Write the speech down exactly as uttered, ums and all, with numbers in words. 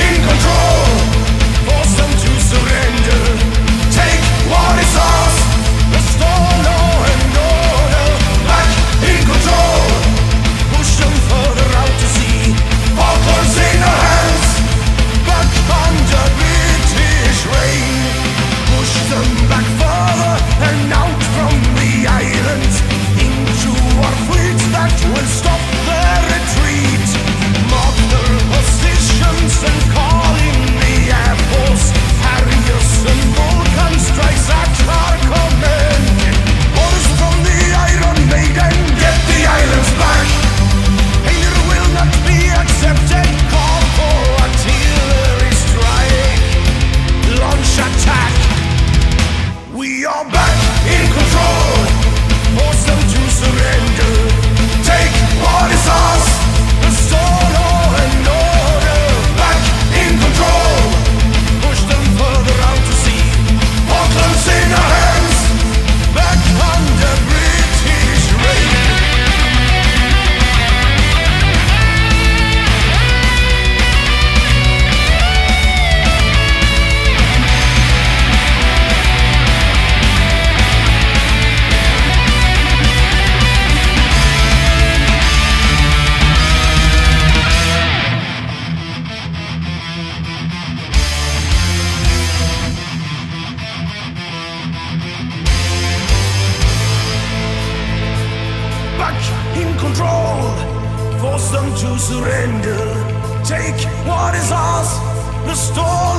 in control. Force them to surrender. Take what is ours. Restore law and order. Back in control. Push them further out to sea. Falklands in our hands. Back under British reign. Push them back further and out from the islands into our fleets that will stop their retreat. Mark their positions and call in the Air Force. Harriers and Vulcan strikes at our command. Orders from the Iron Maiden, get the islands back. Failure will not be accepted. Call for artillery strike. Launch attack. We are back in control. Force them to surrender. Take what is ours. Restore law and order. Back in control. Push them further out to sea. Falklands in our hands. Back under British reign. Back in control. Force them to surrender. Take what is ours. Restore